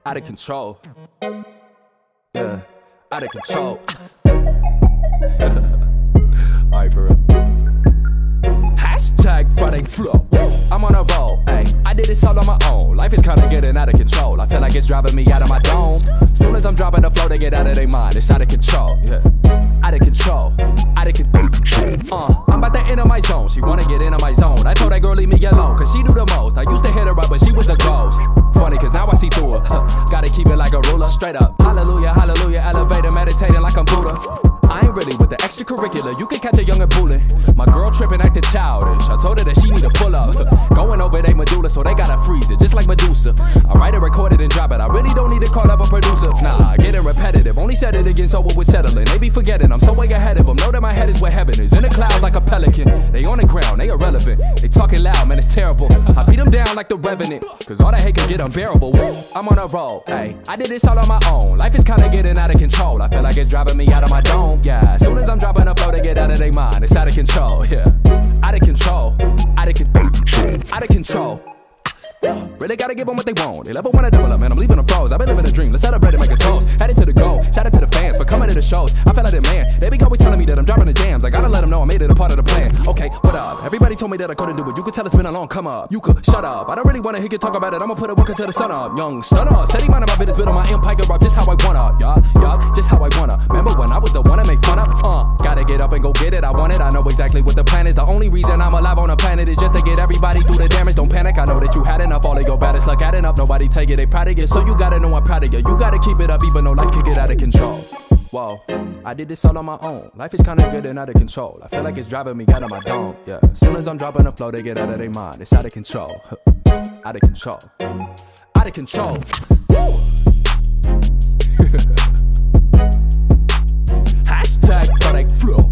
Out of control. Yeah, out of control. Alright, for real. Hashtag Friday Flow. I'm on a roll, ayy. I did this all on my own. Life is kinda getting out of control. I feel like it's driving me out of my dome. Soon as I'm dropping the flow, they get out of their mind. It's out of control, yeah. Out of control. Out of control. I'm about to enter my zone. She wanna get into my zone. I told that girl leave me alone, cause she do the most. I used to hit her up, but she was a ghost. Funny, cause now I see through her. Gotta keep it like a ruler. Straight up. Hallelujah, hallelujah. Elevator, meditating like I'm Buddha. I ain't really with the extracurricular. You can catch a young and bullet. My girl tripping, acting childish. I told her that she need to pull up. Going over they medulla, so they gotta freeze it, just like Medusa. I write it, record it, and drop it. I really don't need to call up a producer. Nah, getting repetitive. Only said it again, so it was settling. They be forgetting, I'm so way ahead of them. Know that my head is where heaven is. In the clouds like a pelican. They on the ground, they irrelevant. They talking loud, man, it's terrible. I beat them down like the Revenant, cause all that hate can get unbearable. I'm on a roll, ayy. I did this all on my own. Life is kinda getting out of control. I feel like it's driving me out of my dome. Yeah, as soon as I'm dropping a flow, they get out of their mind. It's out of control, yeah. Out of control. Out of control. Out of control. Really gotta give them what they want. They never wanna develop, man. I'm leaving them froze. I've been living a dream. Let's celebrate and make a toast. Headed to the goal. Shout out to the fans for coming to the shows. I feel like a man. They be always telling me that I'm dropping the jams. I gotta let them know I made it a part of the plan. Okay, what up? Everybody told me that I couldn't do it. You could tell it's been a long come up. You could shut up. I don't really wanna hear you talk about it. I'ma put it work until the sun up. Young stunner. Steady mind about business, build on my empire. Rock just how I wanna. Yeah, just how I wanna. Remember when I was the one to make fun of? Gotta get up and go get it. I want it. I know exactly what the plan is. The only reason I'm alive on the planet is just to get everybody through the damage. Don't panic. I know that you had enough. All of your bad is luck adding up. Nobody take it. They proud of you. So you gotta know I'm proud of you. You gotta keep it up even though life can get out of control. Whoa, I did this all on my own. Life is kinda good and out of control. I feel like it's driving me out of my dome. Yeah, as soon as I'm dropping the flow, they get out of their mind. It's out of control. Out of control. Out of control. Hashtag Friday Flow.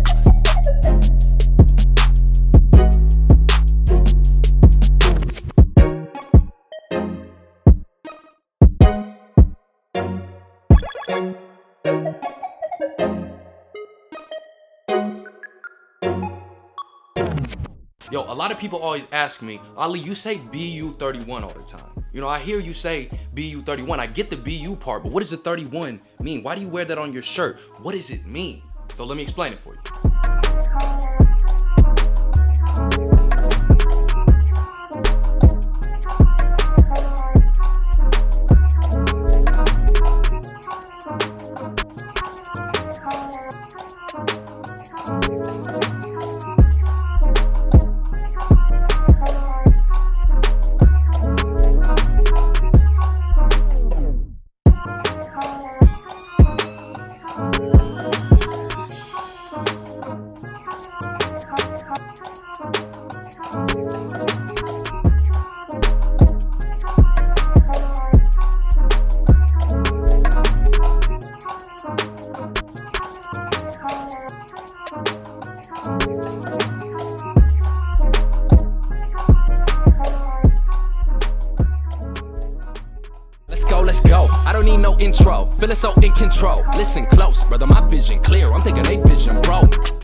Yo, a lot of people always ask me, Ali, you say BU31 all the time. You know, I hear you say BU31. I get the BU part, but what does the 31 mean? Why do you wear that on your shirt? What does it mean? So let me explain it for you. Let's go. I don't need no intro. Feeling so in control. Listen close, brother, my vision clear. I'm thinking they vision broke.